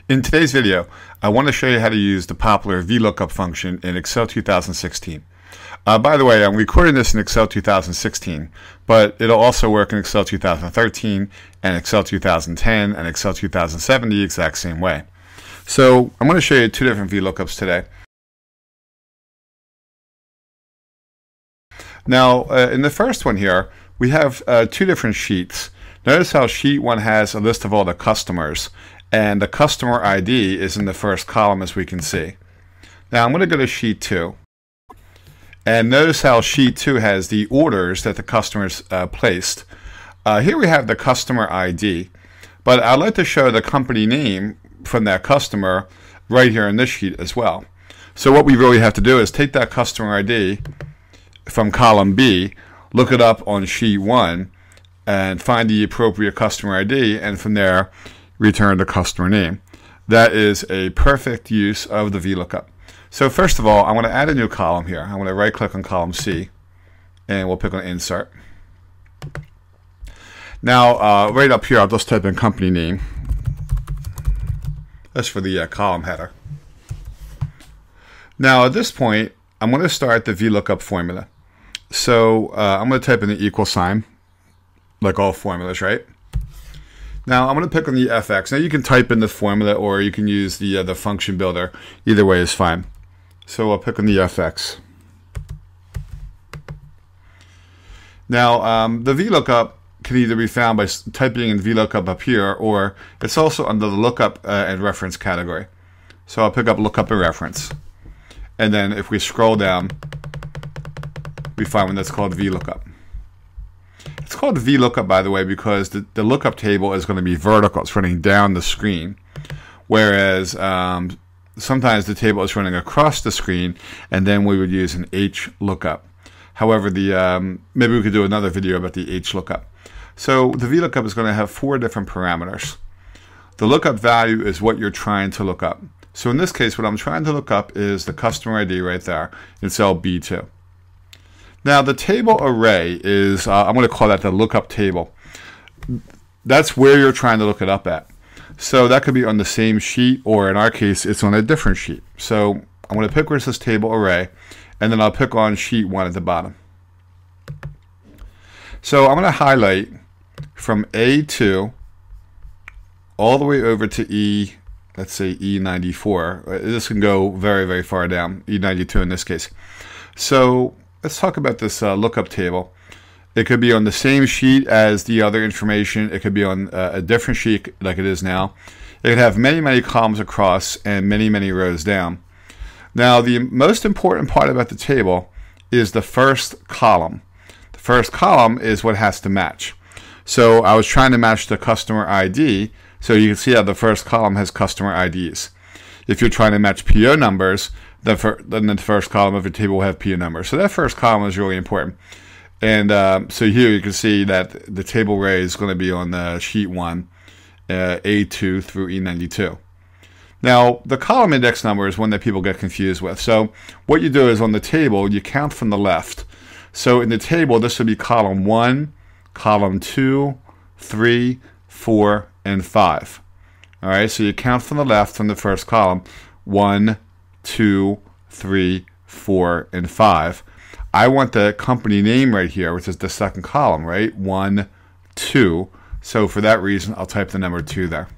In today's video, I want to show you how to use the popular Vlookup function in Excel 2016. By the way, I'm recording this in Excel 2016, but it'll also work in Excel 2013 and Excel 2010 and Excel 2007 the exact same way. So I'm going to show you two different Vlookups today. Now, in the first one here, we have two different sheets. Notice how sheet 1 has a list of all the customers, and the customer ID is in the first column, as we can see. Now I'm going to go to sheet 2, and notice how sheet 2 has the orders that the customers placed. Here we have the customer ID, but I'd like to show the company name from that customer right here in this sheet as well. So what we really have to do is take that customer ID from column B, look it up on sheet 1, and find the appropriate customer ID, and from there return the customer name. That is a perfect use of the Vlookup. So first of all, I want to add a new column here. I'm going to right click on column C, and we'll pick on insert. Now right up here, I'll just type in company name. That's for the column header. Now at this point, I'm going to start the Vlookup formula. So I'm going to type in the equal sign, like all formulas, right? Now I'm going to pick on the FX. Now you can type in the formula or you can use the function builder. Either way is fine. So I'll pick on the FX. Now the Vlookup can either be found by typing in Vlookup up here, or it's also under the lookup and reference category. So I'll pick up lookup and reference. And then if we scroll down, we find one that's called Vlookup. It's called Vlookup, by the way, because the lookup table is going to be vertical. It's running down the screen, whereas sometimes the table is running across the screen, and then we would use an H lookup. However, maybe we could do another video about the H lookup. So the Vlookup is going to have 4 different parameters. The lookup value is what you're trying to look up. So in this case, what I'm trying to look up is the customer ID right there in cell B2. Now the table array is, I'm going to call that the lookup table. That's where you're trying to look it up at. So that could be on the same sheet, or in our case, it's on a different sheet. So I'm going to pick where it says table array, and then I'll pick on sheet 1 at the bottom. So I'm going to highlight from A2 all the way over to E, let's say E94. This can go very, very far down, E92 in this case. So let's talk about this lookup table. It could be on the same sheet as the other information. It could be on a different sheet like it is now. It could have many, many columns across and many, many rows down. Now, the most important part about the table is the first column. The first column is what has to match. So I was trying to match the customer ID, so you can see how the first column has customer IDs. If you're trying to match PO numbers, then the first column of the table will have PO numbers. So that first column is really important. And so here you can see that the table array is going to be on sheet 1, A2 through E92. Now, the column index number is one that people get confused with. So what you do is on the table, you count from the left. So in the table, this would be column 1, column 2, 3, 4, and 5. All right, so you count from the left from the first column, 1, 2, 3, 4, and 5. I want the company name right here, which is the second column, right? 1, 2. So for that reason, I'll type the number 2 there.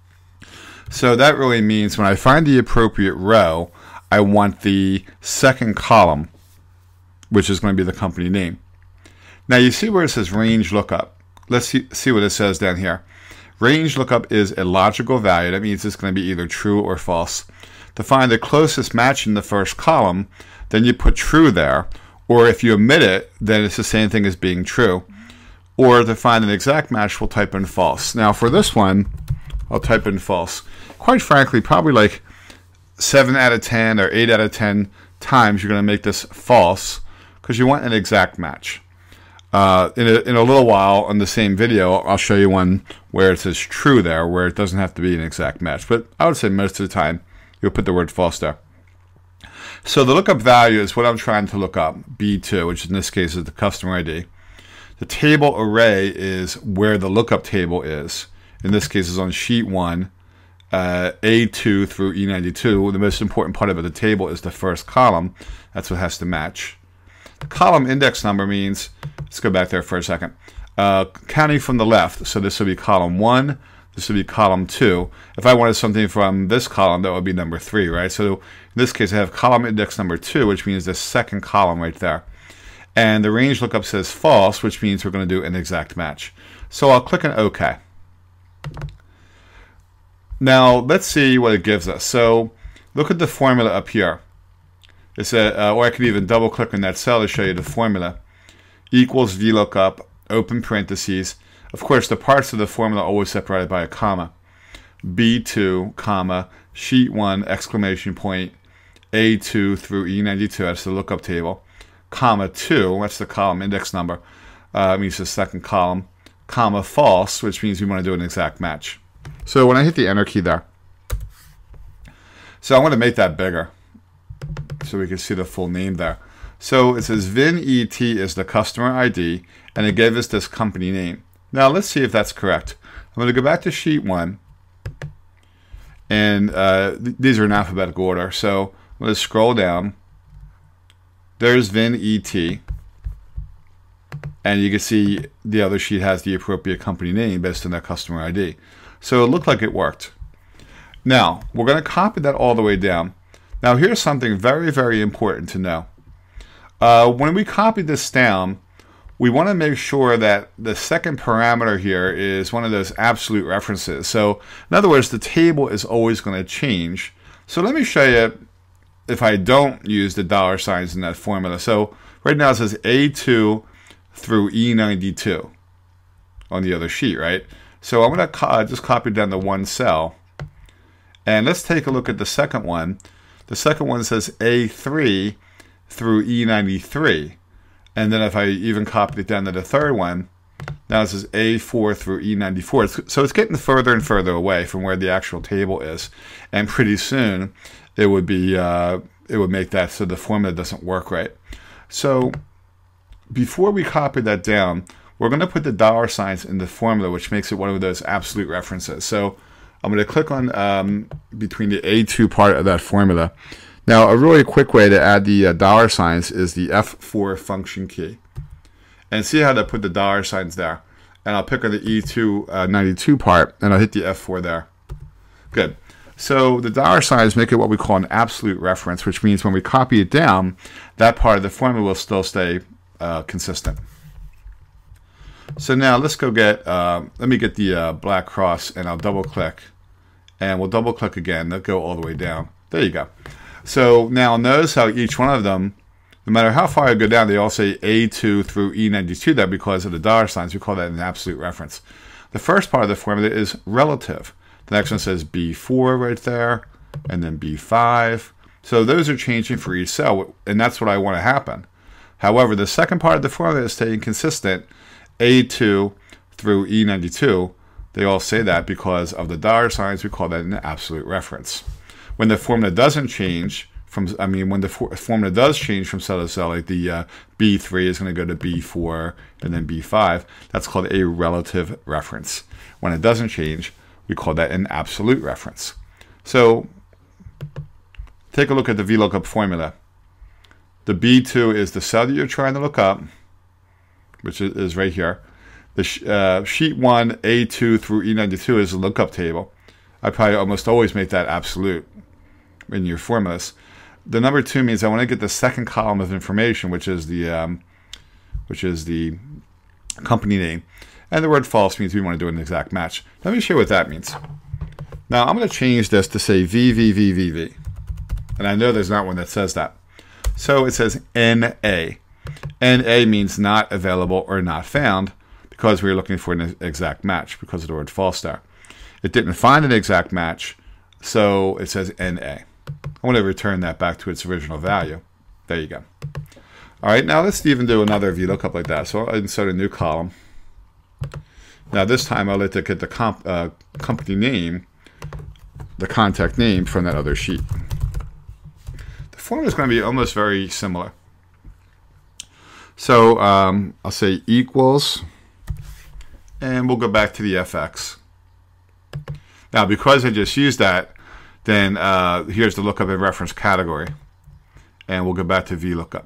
So that really means when I find the appropriate row, I want the second column, which is going to be the company name. Now you see where it says range lookup. Let's see what it says down here. Range lookup is a logical value. That means it's going to be either true or false. To find the closest match in the first column, then you put true there. Or if you omit it, then it's the same thing as being true. Or to find an exact match, we'll type in false. Now for this one, I'll type in false. Quite frankly, probably like 7 out of 10 or 8 out of 10 times you're going to make this false because you want an exact match. In a little while on the same video, I'll show you one where it says true there, where it doesn't have to be an exact match. But I would say most of the time, you'll put the word false there. So the lookup value is what I'm trying to look up, B2, which in this case is the customer ID. The table array is where the lookup table is. In this case, is on sheet 1, A2 through E92. The most important part of the table is the first column. That's what has to match. The column index number means, let's go back there for a second, counting from the left. So this would be column 1, this would be column 2. If I wanted something from this column, that would be number 3, right? So in this case, I have column index number 2, which means the second column right there. And the range lookup says false, which means we're going to do an exact match. So I'll click on OK. Now let's see what it gives us. So look at the formula up here. It's or I could even double click on that cell to show you the formula. Equals VLOOKUP, open parentheses. Of course, the parts of the formula are always separated by a comma. B2, comma, sheet 1, exclamation point, A2 through E92, that's the lookup table, comma 2, that's the column index number, means the second column, comma false, which means we want to do an exact match. So when I hit the enter key there, so I want to make that bigger so we can see the full name there. So it says VIN-ET is the customer ID, and it gave us this company name. Now let's see if that's correct. I'm going to go back to sheet 1, and these are in alphabetical order. So I'm going to scroll down. There's VIN-ET, and you can see the other sheet has the appropriate company name based on that customer ID. So it looked like it worked. Now we're going to copy that all the way down. Now here's something very, very important to know. When we copy this down, we want to make sure that the second parameter here is one of those absolute references. So in other words, the table is always going to change. So let me show you if I don't use the dollar signs in that formula. So right now it says A2 through E92 on the other sheet, right? So I'm going to just copy down to one cell. And let's take a look at the second one. The second one says A3 through E93. And then if I even copy it down to the third one, now it says A4 through E94. So it's getting further and further away from where the actual table is. And pretty soon it would be it would make that so the formula doesn't work right. So before we copy that down, we're going to put the dollar signs in the formula, which makes it one of those absolute references. So I'm going to click on between the A2 part of that formula. Now, a really quick way to add the dollar signs is the F4 function key. And see how to put the dollar signs there. And I'll pick on the E292 part, and I'll hit the F4 there. Good. So the dollar signs make it what we call an absolute reference, which means when we copy it down, that part of the formula will still stay consistent. So now let's go get, let me get the black cross, and I'll double click. And we'll double click again. They'll go all the way down. There you go. So now notice how each one of them, no matter how far I go down, they all say A2 through E92 there because of the dollar signs. We call that an absolute reference. The first part of the formula is relative. The next one says B4 right there, and then B5. So those are changing for each cell, and that's what I want to happen. However, the second part of the formula is staying consistent, A2 through E92. They all say that because of the dollar signs. We call that an absolute reference. When the formula doesn't change from, when the formula does change from cell to cell, like the B3 is going to go to B4 and then B5, that's called a relative reference. When it doesn't change, we call that an absolute reference. So take a look at the VLOOKUP formula. The B2 is the cell that you're trying to look up, which is right here. The sheet 1, A2 through E92 is a lookup table. I probably almost always make that absolute in your formulas. The number 2 means I want to get the second column of information, which is the company name. And the word false means we want to do an exact match. Let me show you what that means. Now I'm going to change this to say VVVVV. And I know there's not one that says that. So it says NA. NA means not available or not found because we were looking for an exact match because of the word false there. It didn't find an exact match, so it says NA. I want to return that back to its original value. There you go. All right, now let's even do another VLOOKUP like that. So I'll insert a new column. Now this time I'll let it get the company name, the contact name from that other sheet. The formula is going to be almost very similar. So I'll say equals, and we'll go back to the FX. Now, because I just used that, then here's the lookup and reference category. And we'll go back to VLOOKUP.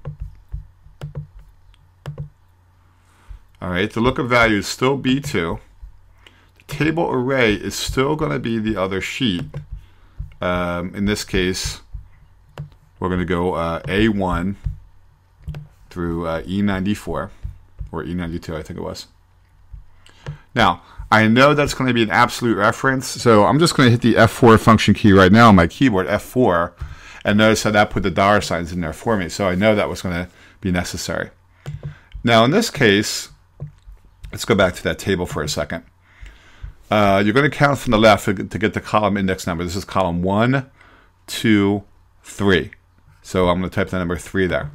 All right, the lookup value is still B2. The table array is still going to be the other sheet. In this case, we're going to go A1 through E94, or E92, I think it was. Now, I know that's going to be an absolute reference, so I'm just going to hit the F4 function key right now on my keyboard, F4, and notice how that put the dollar signs in there for me, so I know that was going to be necessary. Now, in this case, let's go back to that table for a second. You're going to count from the left to get the column index number. This is column 1, 2, 3. So I'm going to type the number 3 there.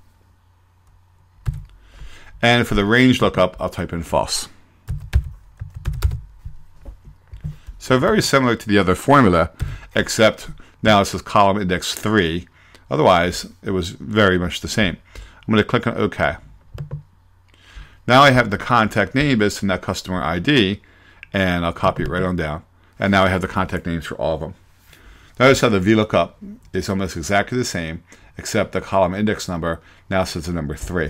And for the range lookup, I'll type in false. So very similar to the other formula, except now this is column index 3. Otherwise, it was very much the same. I'm going to click on OK. Now I have the contact name based on that customer ID, and I'll copy it right on down. And now I have the contact names for all of them. Notice how the VLOOKUP is almost exactly the same, except the column index number now says the number 3.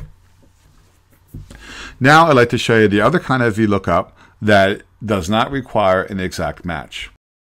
Now I'd like to show you the other kind of VLOOKUP that does not require an exact match.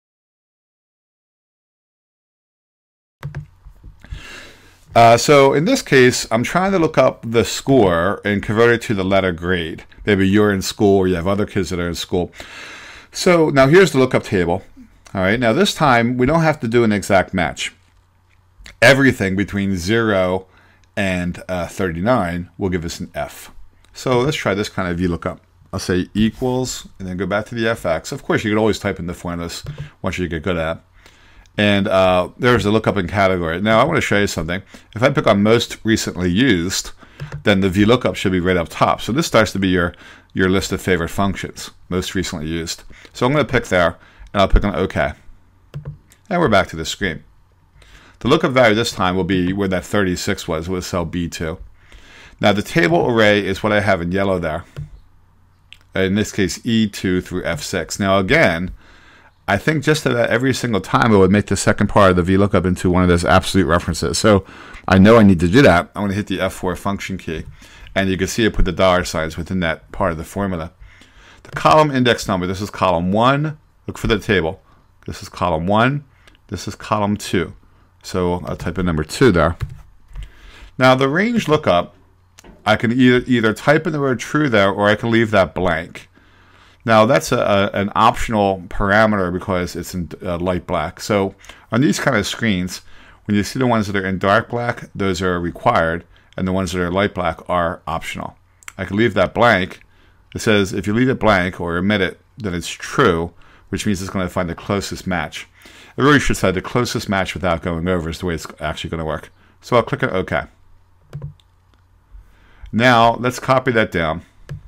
So in this case, I'm trying to look up the score and convert it to the letter grade. Maybe you're in school or you have other kids that are in school. So now here's the lookup table. All right, now this time we don't have to do an exact match. Everything between 0 and 39 will give us an F. So let's try this kind of VLOOKUP. I'll say equals and then go back to the FX. Of course, you can always type in the formulas once you get good at it. And there's the lookup in category. Now I want to show you something. If I pick on most recently used, then the VLOOKUP should be right up top. So this starts to be your list of favorite functions, most recently used. So I'm going to pick there, and I'll pick on OK. And we're back to the screen. The lookup value this time will be where that 36 was cell B2. Now the table array is what I have in yellow there. In this case, E2 through F6. Now again, I think just about every single time it would make the second part of the VLOOKUP into one of those absolute references. So I know I need to do that. I'm going to hit the F4 function key. And you can see it put the dollar signs within that part of the formula. The column index number, this is column 1. Look for the table. This is column 1. This is column 2. So I'll type in number 2 there. Now the range lookup, I can either type in the word true there, or I can leave that blank. Now that's an optional parameter because it's in light black. So on these kind of screens, when you see the ones that are in dark black, those are required, and the ones that are light black are optional. I can leave that blank. It says if you leave it blank or omit it, then it's true, which means it's going to find the closest match. It really should say the closest match without going over is the way it's actually going to work. So I'll click on OK. Now let's copy that down.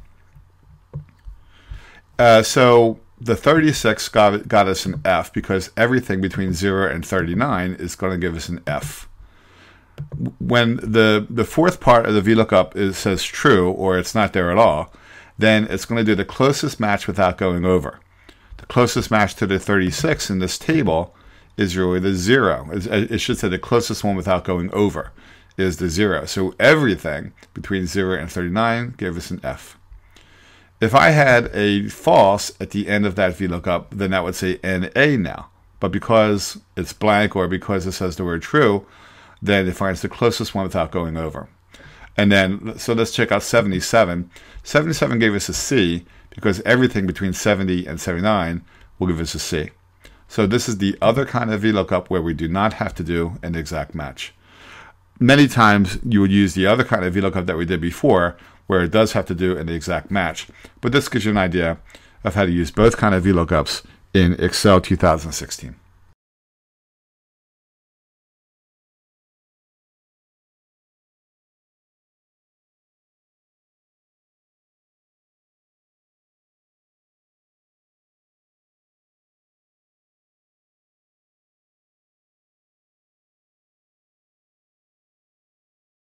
So the 36 got us an F because everything between 0 and 39 is going to give us an F. When the fourth part of the VLOOKUP says true, or it's not there at all, then it's going to do the closest match without going over. The closest match to the 36 in this table is really the 0. It should say the closest one without going over is the 0. So everything between 0 and 39 gave us an F. If I had a false at the end of that VLOOKUP, then that would say NA now. But because it's blank or because it says the word true, then it finds the closest one without going over. And then, so let's check out 77. 77 gave us a C because everything between 70 and 79 will give us a C. So this is the other kind of VLOOKUP where we do not have to do an exact match. Many times you would use the other kind of VLOOKUP that we did before, where it does have to do an exact match. But this gives you an idea of how to use both kind of VLOOKUPs in Excel 2016.